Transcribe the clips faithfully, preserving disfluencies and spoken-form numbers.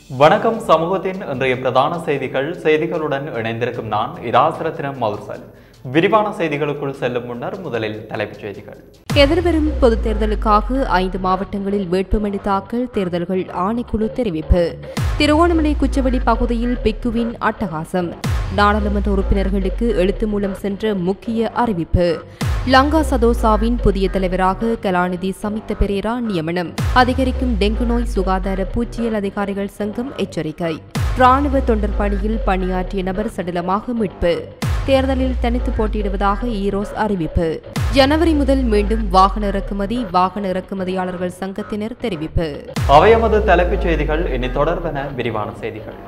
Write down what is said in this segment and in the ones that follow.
வணக்கம் சமூகத்தின் இன்றைய பிரதான செய்திகள் செய்திகளுடன் இணைந்திருக்கும் நான் இராசரத்தினம் மவுசல். விரிவான செய்திகளுக்குள் செல்லும் முன்னர் முதலில் தலைப்புச் செய்திகள். எதிர்வரும் பொதுத் தேர்தலுக்காக ஐந்து மாவட்டங்களில் வேட்புமனு தாக்கல் தேர்தல்கள் ஆணைக்குழு தெரிவிப்பு. திருகோணமலை குச்சவெளி பகுதியில் பிக்குவின் அட்டகாசம். நாடாளுமன்ற உறுப்பினர்களுக்கு எழுத்து மூலம் சென்ற முக்கிய அறிவிப்பு. லங்கா சதோசாவின் புதிய தலைவராக கலாநிதி சமித்த பெரேரா நியமனம். அதிகரிக்கும் டெங்கு நோய் சுகாதார பூச்சியல் அதிகாரிகள் சங்கம் எச்சரிக்கை. ராணுவ தொண்டர் பணியில் பணியாற்றிய நபர் சடலமாக மீட்பு. தேர்தலில் தனித்து போட்டியிடுவதாக ஈரோஸ் அறிவிப்பு. ஜனவரி முதல் மீண்டும் வாகன இறக்குமதி வாகன இறக்குமதியாளர்கள் சங்கத்தினர் தெரிவிப்பு. அவையமது தலைப்புச் செய்திகள் இனி தொடர்பென விரிவான செய்திகள்.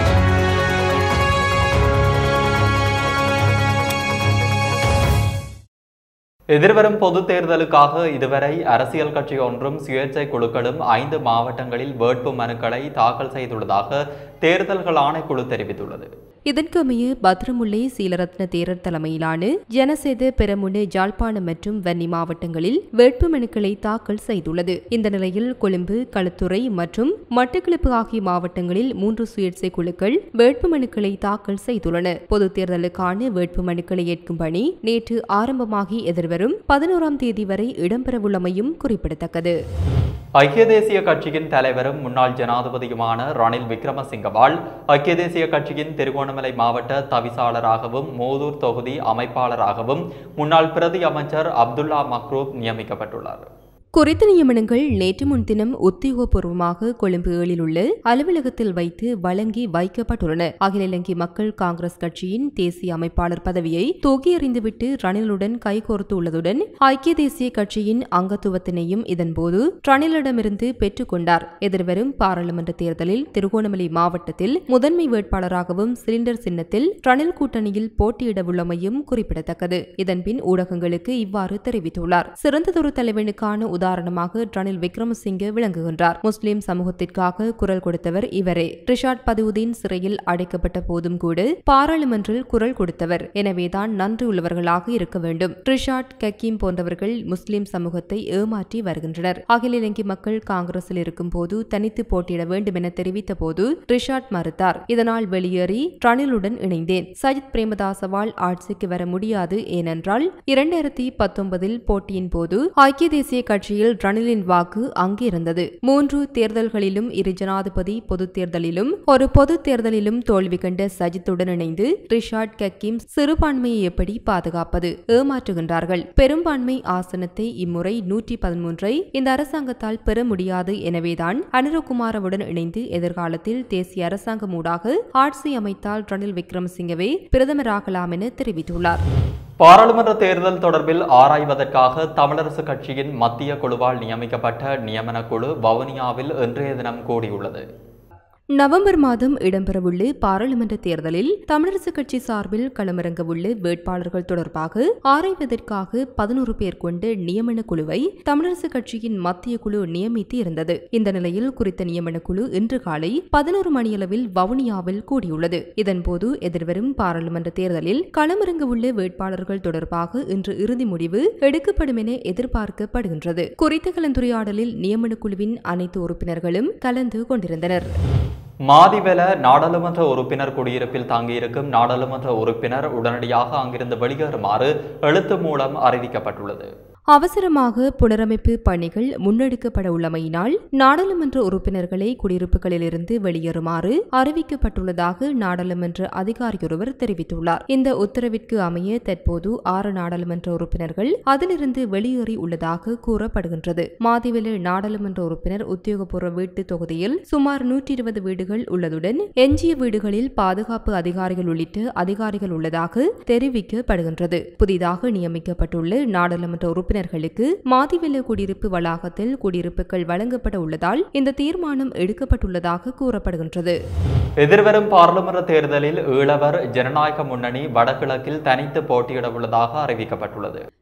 எதிர்வரும் பொதுத் தேர்தலுக்காக இதுவரை அரசியல் கட்சி ஒன்றும் சுயேட்சை குழுக்களும் ஐந்து மாவட்டங்களில் வேட்பு மனுக்களை தாக்கல் செய்துள்ளதாக தேர்தல்கள் ஆணைக்குழு தெரிவித்துள்ளது. இதற்கமைய பத்ரமுல்லை சீலரத்ன தேரர் தலைமையிலான ஜனசேத பெரமுன ஜாழ்ப்பாணம் மற்றும் வன்னி மாவட்டங்களில் வேட்புமனுக்களை தாக்கல் செய்துள்ளது. இந்த நிலையில் கொழும்பு களுத்துறை மற்றும் மட்டக்களப்பு ஆகிய மாவட்டங்களில் மூன்று சுயேட்சை குழுக்கள் வேட்புமனுக்களை தாக்கல் செய்துள்ளன. பொதுத் தேர்தலுக்கான வேட்புமனுக்களை ஏற்கும் பணி நேற்று ஆரம்பமாகி எதிர்வரும் பதினோராம் தேதி வரை இடம்பெறவுள்ளமையும் குறிப்பிடத்தக்கது. ஐக்கிய தேசிய கட்சியின் தலைவரும் முன்னாள் ஜனாதிபதியுமான ரணில் விக்ரமசிங்கவால் ஐக்கிய தேசிய கட்சியின் திருகோணமலை மாவட்ட தவிசாளராகவும் மோதூர் தொகுதி அமைப்பாளராகவும் முன்னாள் பிரதி அமைச்சர் அப்துல்லா மக்ரூப் நியமிக்கப்பட்டுள்ளார். குறித்த நியமனங்கள் நேற்று முன்தினம் உத்தியோகபூர்வமாக கொழும்பு ஏழில் உள்ள அலுவலகத்தில் வைத்து வழங்கி வைக்கப்பட்டுள்ளன. அகில இலங்கை மக்கள் காங்கிரஸ் கட்சியின் தேசிய அமைப்பாளர் பதவியை தூக்கி எறிந்துவிட்டு ரணிலுடன் கைகோர்த்து உள்ளதுடன் ஐக்கிய தேசிய கட்சியின் அங்கத்துவத்தினையும் இதன்போது ரணிலிடமிருந்து பெற்றுக் கொண்டார். எதிர்வரும் பாராளுமன்ற தேர்தலில் திருகோணமலை மாவட்டத்தில் முதன்மை வேட்பாளராகவும் சிலிண்டர் சின்னத்தில் ரணில் கூட்டணியில் போட்டியிடவுள்ளமையும் குறிப்பிடத்தக்கது. இதன்பின் ஊடகங்களுக்கு இவ்வாறு தெரிவித்துள்ளார். சிறந்ததொரு தலைவனுக்கான உதாரணமாக ரணில் விக்ரமசிங்கே விளங்குகின்றார். முஸ்லிம் சமூகத்திற்காக குரல் கொடுத்தவர் இவரே. ரிஷாட் பதியுதீன் சிறையில் அடைக்கப்பட்ட போதும் கூட பாராளுமன்றில் குரல் கொடுத்தவர். எனவேதான் நன்றி உள்ளவர்களாக இருக்க வேண்டும். ரிஷாட் கக்கீம் போன்றவர்கள் முஸ்லிம் சமூகத்தை ஏமாற்றி வருகின்றனர். அகில இலங்கை மக்கள் காங்கிரஸில் இருக்கும் போது தனித்து போட்டியிட வேண்டும் என தெரிவித்த போது ரிஷாட் மறுத்தார். இதனால் வெளியேறி ரணிலுடன் இணைந்தேன். சஜித் பிரேமதாசவால் ஆட்சிக்கு வர முடியாது. ஏனென்றால் இரண்டாயிரத்தி பத்தொன்பதில் போட்டியின் போது ஐக்கிய தேசிய கட்சியில் ரணிலின் வாக்கு அங்கு இருந்தது. மூன்று தேர்தல்களிலும் இரு ஜனாதிபதி பொது தேர்தலிலும் ஒரு பொது தேர்தலிலும் தோல்வி கண்ட சஜித்துடன் இணைந்து ரிஷாட் கக்கீம் சிறுபான்மையை எப்படி பாதுகாப்பது? ஏமாற்றுகின்றார்கள். பெரும்பான்மை ஆசனத்தை இம்முறை நூற்றி பதிமூன்றை இந்த அரசாங்கத்தால் பெற முடியாது. எனவேதான் அனுரகுமாரவுடன் இணைந்து எதிர்காலத்தில் தேசிய அரசாங்கம் ஊடாக ஆட்சி அமைத்தால் ரணில் விக்ரமசிங்கவே பிரதமராகலாம் என தெரிவித்துள்ளார். பாராளுமன்ற தேர்தல் தொடர்பில் ஆராய்வதற்காக தமிழரசு கட்சியின் மத்திய குழுவால் நியமிக்கப்பட்ட நியமன குழு வவுனியாவில் இன்றைய தினம் கூடியுள்ளது. நவம்பர் மாதம் இடம்பெறவுள்ள பாராளுமன்ற தேர்தலில் தமிழரசு கட்சி சார்பில் களமிறங்கவுள்ள வேட்பாளர்கள் தொடர்பாக ஆராய்வதற்காக பதினோரு பேர் கொண்ட நியமன குழுவை தமிழரசு கட்சியின் மத்திய குழு நியமித்து இருந்தது. இந்த நிலையில் குறித்த நியமன குழு இன்று காலை பதினோரு மணியளவில் வவுனியாவில் கூடியுள்ளது. இதன்போது எதிர்வரும் பாராளுமன்ற தேர்தலில் களமிறங்கவுள்ள வேட்பாளர்கள் தொடர்பாக இன்று இறுதி முடிவு எடுக்கப்படும் என எதிர்பார்க்கப்படுகின்றது. குறித்த கலந்துரையாடலில் நியமன குழுவின் அனைத்து உறுப்பினர்களும் கலந்து கொண்டிருந்தனர். மாதிவெல நாடாளுமன்ற உறுப்பினர் குடியிருப்பில் தங்கியிருக்கும் நாடாளுமன்ற உறுப்பினர் உடனடியாக அங்கிருந்து வெளியேறுமாறு எழுத்து மூலம் அறிவிக்கப்பட்டுள்ளது. அவசரமாக புனரமைப்பு பணிகள் முன்னெடுக்கப்பட உள்ளமையினால் நாடாளுமன்ற உறுப்பினர்களை குடியிருப்புகளிலிருந்து வெளியேறுமாறு அறிவிக்கப்பட்டுள்ளதாக நாடாளுமன்ற அதிகாரியொருவர் தெரிவித்துள்ளார். இந்த உத்தரவிற்கு அமைய தற்போது ஆறு நாடாளுமன்ற உறுப்பினர்கள் அதிலிருந்து வெளியேறி உள்ளதாக கூறப்படுகின்றது. மாதிவெல நாடாளுமன்ற உறுப்பினர் உத்தியோகபூர்வ வீட்டு தொகுதியில் சுமார் நூற்றி இருபது வீடுகள் உள்ளதுடன் எஞ்சிய வீடுகளில் பாதுகாப்பு அதிகாரிகள் உள்ளிட்ட அதிகாரிகள் உள்ளதாக தெரிவிக்கப்படுகின்றது. புதிதாக நியமிக்கப்பட்டுள்ள நாடாளுமன்ற உறுப்பினர் உறுப்பினர்களுக்கு மாதிவெல குடியிருப்பு வளாகத்தில் குடியிருப்புகள் வழங்கப்பட உள்ளதால் இந்த தீர்மானம் எடுக்கப்பட்டுள்ளதாக கூறப்படுகின்றது. எதிர்வரும் பாராளுமன்ற தேர்தலில் ஈழவர் ஜனநாயக முன்னணி வடகிழக்கில் தனித்து போட்டியிட உள்ளதாக அறிவிக்கப்பட்டுள்ளது.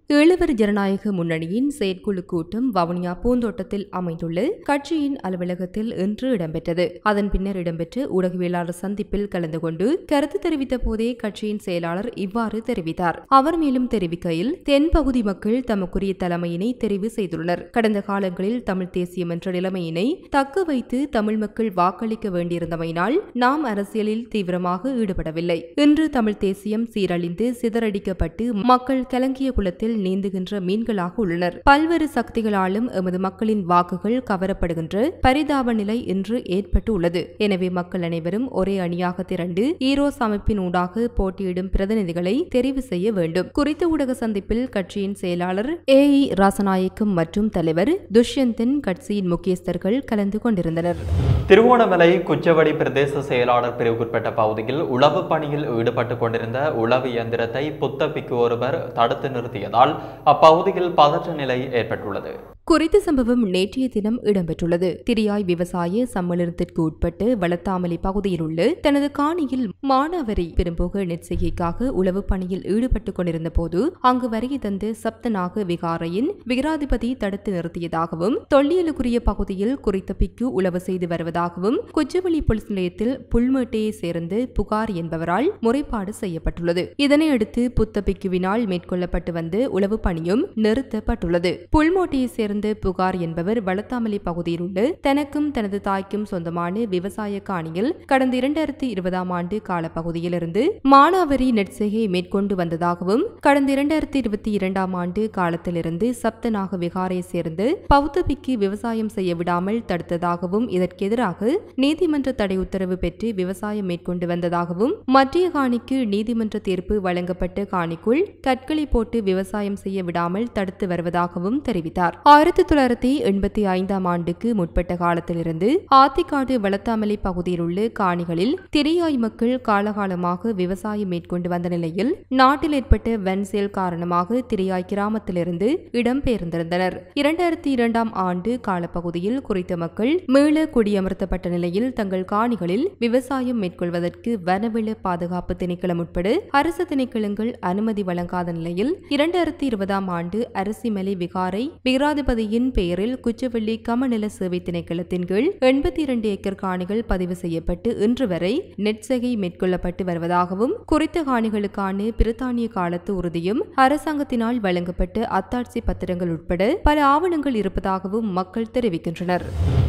ஈழவர் ஜனநாயக முன்னணியின் செயற்குழு கூட்டம் வவுனியா பூந்தோட்டத்தில் அமைந்துள்ள கட்சியின் அலுவலகத்தில் இன்று இடம்பெற்றது. அதன் பின்னர் இடம்பெற்ற ஊடகவியலாளர் சந்திப்பில் கலந்து கொண்டு கருத்து தெரிவித்த போதே கட்சியின் செயலாளர் இவ்வாறு தெரிவித்தார். அவர் மேலும் தெரிவிக்கையில், தென்பகுதி மக்கள் தமக்குரிய தலைமையினை தெரிவு செய்துள்ளனர். கடந்த காலங்களில் தமிழ் தேசியம் என்ற நிலைமையினை தக்க வைத்து தமிழ் மக்கள் வாக்களிக்க வேண்டியிருந்தமையினால் நாம் அரசியலில் தீவிரமாக ஈடுபடவில்லை. இன்று தமிழ் தேசியம் சீரழிந்து சிதறடிக்கப்பட்டு மக்கள் கலங்கிய குளத்தில் நீந்துகின்ற மீன்களாக உள்ளனர். பல்வேறு சக்திகளாலும் எமது மக்களின் வாக்குகள் கவரப்படுகின்ற பரிதாப நிலை இன்று ஏற்பட்டு உள்ளது. எனவே மக்கள் அனைவரும் ஒரே அணியாக திரண்டு ஈரோஸ் அமைப்பின் ஊடாக போட்டியிடும் பிரதிநிதிகளை தெரிவு செய்ய வேண்டும். குறித்த ஊடக சந்திப்பில் கட்சியின் செயலாளர் ஏ இ ராசநாயக்கம் மற்றும் தலைவர் துஷ்யந்தன் கட்சியின் முக்கியஸ்தர்கள் கலந்து கொண்டிருந்தனர். திருகோணமலை குச்சவடி பிரதேச செயலாளர் பிரிவுக்குட்பட்ட பகுதியில் உளவு பணியில் ஈடுபட்டுக் கொண்டிருந்த உளவு இயந்திரத்தை புத்தபிக்கு ஒருவர் தடுத்து நிறுத்தியதால் அப்பகுதியில் பதற்ற நிலை ஏற்பட்டுள்ளது. குறித்த சம்பவம் நேற்றைய தினம் இடம்பெற்றுள்ளது. திரியாய் விவசாய சம்மேளனத்திற்கு உட்பட்டு வளத்தாமலை பகுதியில் உள்ள தனது காணியில் மானாவரி பெரும்போக நெற்செய்கைக்காக உளவு பணியில் ஈடுபட்டுக் கொண்டிருந்த போது அங்கு வருகை தந்து சப்தநாக விகாரையின் விகாராதிபதி தடுத்து நிறுத்தியதாகவும் தொல்லியலுக்குரிய பகுதியில் குறித்த பிக்கு உளவு செய்து வருவதாகவும் குச்சவெளி போலீஸ் நிலையத்தில் புல்மேட்டையை சேர்ந்து புகார் என்பவரால் முறைப்பாடு செய்யப்பட்டுள்ளது. இதனையடுத்து புத்த பிக்குவினால் மேற்கொள்ளப்பட்டு வந்த உளவு பணியும் நிறுத்தப்பட்டுள்ளது. புல்மோட்டையை சேர்ந்த புகார் என்பவர் வளத்தாமலை பகுதியில் உள்ள தனக்கும் தனது தாய்க்கும் சொந்தமான விவசாய காணியில் கடந்த இரண்டாயிரத்தி இருபதாம் ஆண்டு காலப்பகுதியில் இருந்து மானாவரி நெற்செய்கை மேற்கொண்டு வந்ததாகவும் கடந்த இரண்டாயிரத்தி இருபத்தி இரண்டாம் ஆண்டு காலத்திலிருந்து சப்தநாக விகாரை சேர்ந்து பௌத்தபிக்கு விவசாயம் செய்ய விடாமல் தடுத்ததாகவும் இதற்கு எதிராக நீதிமன்ற தடை உத்தரவு பெற்று விவசாயம் மேற்கொண்டு வந்ததாகவும் மத்திய காணிக்கு நீதிமன்ற தீர்ப்பு வழங்கப்பட்ட காணிக்குள் கற்களை போட்டு விவசாயம் செய்ய விடாமல் தடுத்து வருவதாகவும் தெரிவித்தார். ஆயிரத்தி தொள்ளாயிரத்தி எண்பத்தி ஐந்தாம் ஆண்டுக்கு முற்பட்ட காலத்திலிருந்து ஆத்திக்காடு வளத்தாமலை பகுதியில் உள்ள காணிகளில் திரியாய் மக்கள் காலகாலமாக விவசாயம் மேற்கொண்டு வந்த நிலையில் நாட்டில் ஏற்பட்ட வன்செயல் காரணமாக திரியாய் கிராமத்திலிருந்து இடம்பெயர்ந்திருந்தனர். இரண்டாயிரத்தி இரண்டாம் ஆண்டு காலப்பகுதியில் குறித்த மக்கள் மீள குடியமர்த்தப்பட்ட நிலையில் தங்கள் காணிகளில் விவசாயம் மேற்கொள்வதற்கு வனவள பாதுகாப்பு திணைக்களம் உட்பட அரசு திணைக்களங்கள் அனுமதி வழங்காத நிலையில் இரண்டாயிரத்தி இருபதாம் ஆண்டு அரசிமலை விகாரை விகாராதிபதியின் பெயரில் குச்சவெளி கமநல சேவை திணைக்களத்தின் கீழ் எண்பத்தி இரண்டு ஏக்கர் காணிகள் பதிவு செய்யப்பட்டு இன்று வரை நெற்செய்கை மேற்கொள்ளப்பட்டு வருவதாகவும் குறித்த காணிகளுக்கான பிரித்தானிய காலத்து உறுதியும் அரசாங்கத்தினால் வழங்கப்பட்ட அத்தாட்சி பத்திரங்கள் உட்பட பல ஆவணங்கள் இருப்பதாகவும் மக்கள் தெரிவிக்கின்றனர்.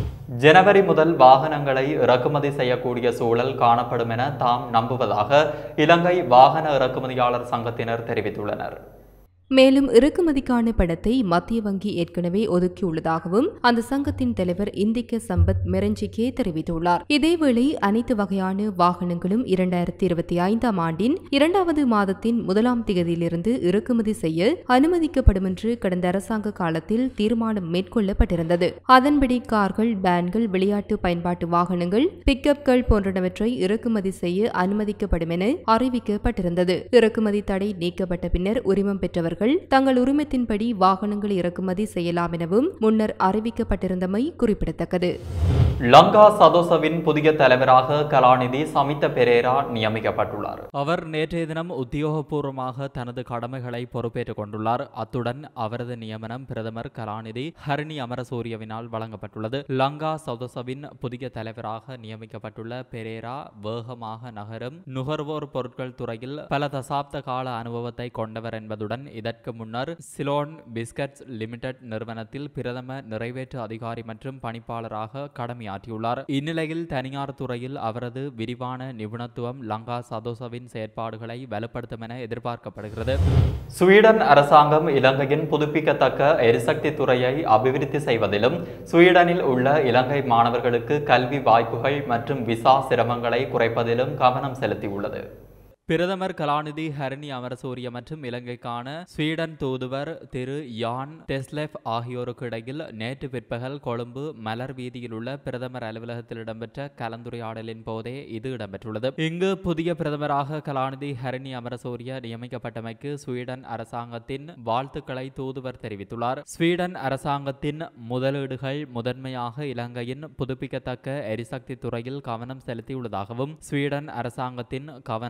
ஜனவரி முதல் வாகனங்களை இறக்குமதி செய்யக்கூடிய சூழல் காணப்படும் என தாம் நம்புவதாக இலங்கை வாகன இறக்குமதியாளர் சங்கத்தினர் தெரிவித்துள்ளனர். மேலும் இறக்குமதிக்கான பணத்தை மத்திய வங்கி ஏற்கனவே ஒதுக்கியுள்ளதாகவும் அந்த சங்கத்தின் தலைவர் இந்திக்க சம்பத் மெரஞ்சிகே தெரிவித்துள்ளார். இதேவேளை அனைத்து வகையான வாகனங்களும் இரண்டாயிரத்தி இருபத்தி ஐந்தாம் ஆண்டின் இரண்டாவது மாதத்தின் முதலாம் தேதியிலிருந்து இறக்குமதி செய்ய அனுமதிக்கப்படும் என்று கடந்த அரசாங்க காலத்தில் தீர்மானம் மேற்கொள்ளப்பட்டிருந்தது. அதன்படி கார்கள், வேன்கள், விளையாட்டு பயன்பாட்டு வாகனங்கள், பிக்கப்கள் போன்றவற்றை இறக்குமதி செய்ய அனுமதிக்கப்படும் என அறிவிக்கப்பட்டிருந்தது. இறக்குமதி தடை நீக்கப்பட்ட பின்னர் உரிமம் பெற்றவர்கள் தங்கள் உரிமத்தின்படி வாகனங்களை இறக்குமதி செய்யலாம் எனவும் முன்னர் அறிவிக்கப்பட்டிருந்தமை குறிப்பிடத்தக்கது. லங்கா சதோசவின் புதிய தலைவராக கலாநிதி சமித்த பெரேரா நியமிக்கப்பட்டுள்ளார். அவர் நேற்றைய தினம் உத்தியோகபூர்வமாக தனது கடமைகளை பொறுப்பேற்றுக் கொண்டுள்ளார். அத்துடன் அவரது நியமனம் பிரதமர் கலாநிதி ஹரணி அமரசூரியவினால் வழங்கப்பட்டுள்ளது. லங்கா சதோசவின் புதிய தலைவராக நியமிக்கப்பட்டுள்ள பெரேரா வேகமாக நகரும் நுகர்வோர் பொருட்கள் துறையில் பல தசாப்த கால அனுபவத்தை கொண்டவர் என்பதுடன் இதற்கு முன்னர் சிலோன் பிஸ்கட்ஸ் லிமிடெட் நிறுவனத்தில் பிரதம நிறைவேற்று அதிகாரி மற்றும் பணிப்பாளராக கடமை ஆற்றியுள்ளார். இந்நிலையில் தனியார் துறையில் அவரது விரிவான நிபுணத்துவம் லங்கா சதோசவின் செயற்பாடுகளை வலுப்படுத்தும் என எதிர்பார்க்கப்படுகிறது. ஸ்வீடன் அரசாங்கம் இலங்கையின் புதுப்பிக்கத்தக்க எரிசக்தி துறையை அபிவிருத்தி செய்வதிலும் ஸ்வீடனில் உள்ள இலங்கை மாணவர்களுக்கு கல்வி வாய்ப்புகள் மற்றும் விசா சிரமங்களை குறைப்பதிலும் கவனம் செலுத்தியுள்ளது. பிரதமர் கலாநிதி ஹரணி அமரசூரிய மற்றும் இலங்கைக்கான ஸ்வீடன் தூதுவர் திரு யான் டெஸ்லெஃப் ஆகியோருக்கு இடையில் நேற்று பிற்பகல் கொழும்பு மலர் வீதியில் உள்ள பிரதமர் அலுவலகத்தில் இடம்பெற்ற கலந்துரையாடலின் போதே இது இடம்பெற்றுள்ளது. இங்கு புதிய பிரதமராக கலாநிதி ஹரணி அமரசூரிய நியமிக்கப்பட்டமைக்கு ஸ்வீடன் அரசாங்கத்தின் வாழ்த்துக்களை தூதுவர் தெரிவித்துள்ளார். ஸ்வீடன் அரசாங்கத்தின் முதலீடுகள் முதன்மையாக இலங்கையின் புதுப்பிக்கத்தக்க எரிசக்தி துறையில் கவனம் செலுத்தியுள்ளதாகவும் ஸ்வீடன் அரசாங்கத்தின் கவனம் இலங்கை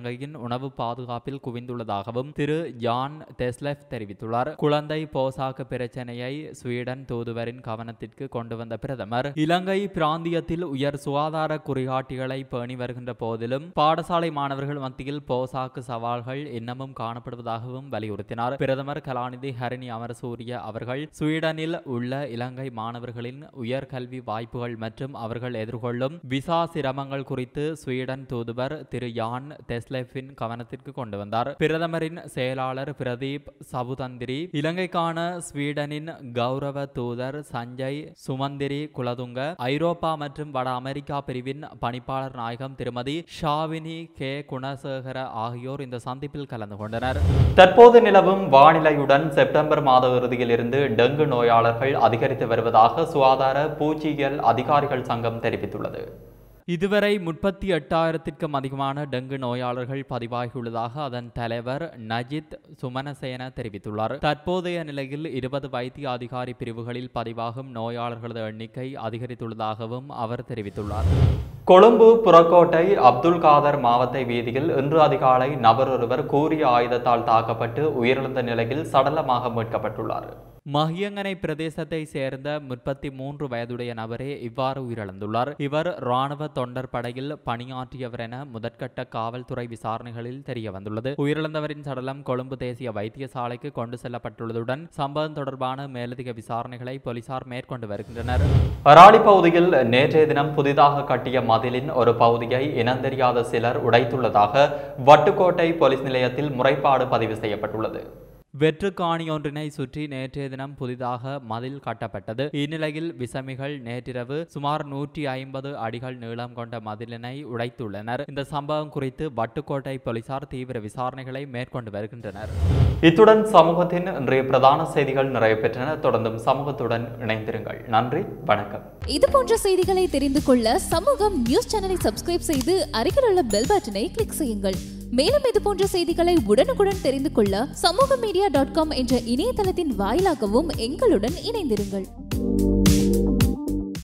இலங்கையின் உணவு பாதுகாப்பில் குவிந்துள்ளதாகவும் திரு ஜான் தெஸ்லெஃப் தெரிவித்துள்ளார். குழந்தை போசாக்கு பிரச்சனையை ஸ்வீடன் தூதுவரின் கவனத்திற்கு கொண்டு வந்த பிரதமர் இலங்கை பிராந்தியத்தில் உயர் சுகாதார குறிகாட்டிகளை பேணி வருகின்ற போதிலும் பாடசாலை மாணவர்கள் மத்தியில் போசாக்கு சவால்கள் இன்னமும் காணப்படுவதாகவும் வலியுறுத்தினார். பிரதமர் கலாநிதி ஹரிணி அமரசூரிய அவர்கள் ஸ்வீடனில் உள்ள இலங்கை மாணவர்களின் உயர்கல்வி வாய்ப்புகள் மற்றும் அவர்கள் எதிர்கொள்ளும் விசா சிரமங்கள் குறித்து ஸ்வீடன் தூதுவர் திரு யான் தெஸ்லெஃபின் கவனத்திற்கு கொண்டு வந்தார். பிரதமரின் செயலாளர் பிரதீப் சபுதந்திரி, இலங்கைக்கான ஸ்வீடனின் கௌரவ தூதர் சஞ்சய் சுமந்திரி குலதுங்க, ஐரோப்பா மற்றும் வட அமெரிக்கா பிரிவின் பணிப்பாளர் நாயகம் திருமதி ஷாவினி கே குணசேகர ஆகியோர் இந்த சந்திப்பில் கலந்து கொண்டனர். தற்போது நிலவும் வானிலையுடன் செப்டம்பர் மாத இறுதியில் இருந்து டெங்கு நோயாளர்கள் அதிகரித்து வருவதாக சுகாதார பூச்சியியல் அதிகாரிகள் சங்கம் தெரிவித்துள்ளது. இதுவரை முப்பத்தி எட்டாயிரத்திற்கும் அதிகமான டெங்கு நோயாளர்கள் பதிவாகியுள்ளதாக அதன் தலைவர் நஜித் சுமனசேன தெரிவித்துள்ளார். தற்போதைய நிலையில் இருபது வைத்திய அதிகாரி பிரிவுகளில் பதிவாகும் நோயாளர்களது எண்ணிக்கை அதிகரித்துள்ளதாகவும் அவர் தெரிவித்துள்ளார். கொழும்பு புறக்கோட்டை அப்துல் காதர் மாவட்ட வீதியில் இன்று அதிகாலை நபர் ஒருவர் கூறிய ஆயுதத்தால் தாக்கப்பட்டு உயிரிழந்த நிலையில் சடலமாக மீட்கப்பட்டுள்ளார். மஹியங்கனை பிரதேசத்தை சேர்ந்த முப்பத்தி மூன்று வயதுடைய நபரே இவ்வாறு உயிரிழந்துள்ளார். இவர் இராணுவ தொண்டர் படையில் பணியாற்றியவர் என முதற்கட்ட காவல்துறை விசாரணைகளில் தெரிய வந்துள்ளது. உயிரிழந்தவரின் சடலம் கொழும்பு தேசிய வைத்தியசாலைக்கு கொண்டு செல்லப்பட்டுள்ளதுடன் சம்பவம் தொடர்பான மேலதிக விசாரணைகளை போலீசார் மேற்கொண்டு வருகின்றனர். அராலி பகுதியில் நேற்றைய தினம் புதிதாக கட்டிய மதிலின் ஒரு பகுதியை இனந்தெரியாத சிலர் உடைத்துள்ளதாக வட்டுக்கோட்டை போலீஸ் நிலையத்தில் முறைப்பாடு பதிவு செய்யப்பட்டுள்ளது. வெற்று காணி ஒன்றினை சுற்றி நேற்றைய தினம் புதிதாக மதில் கட்டப்பட்டது. இந்நிலையில் விசமிகள் நேற்றிரவு சுமார் நூற்றி ஐம்பது அடிகள் நீளம் கொண்ட மதிலினை உடைத்துள்ளனர். இந்த சம்பவம் குறித்து வட்டுக்கோட்டை போலீசார் தீவிர விசாரணைகளை மேற்கொண்டு வருகின்றனர். இத்துடன் சமூகத்தின் இன்றைய பிரதான செய்திகள் நிறைவு பெற்றன. தொடர்ந்தும் சமூகத்துடன் இணைந்திருங்கள். நன்றி, வணக்கம். இது போன்ற செய்திகளை தெரிந்து கொள்ள சமூகம் நியூஸ் சேனலை சப்ஸ்கிரைப் செய்து அருகில் உள்ள பெல் பட்டனை கிளிக் செய்யுங்கள். மேலும் இது போன்ற செய்திகளை உடனுக்குடன் தெரிந்து கொள்ள சமூக மீடியா டாட் காம் என்ற இணையதளத்தின் வாயிலாகவும் எங்களுடன் இணைந்திருங்கள்.